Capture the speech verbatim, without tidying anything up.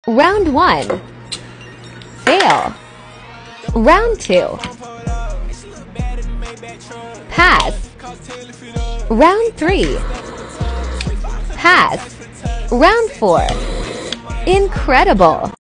Round one. Fail. Round two. Pass. Round three. Pass. Round four. Incredible.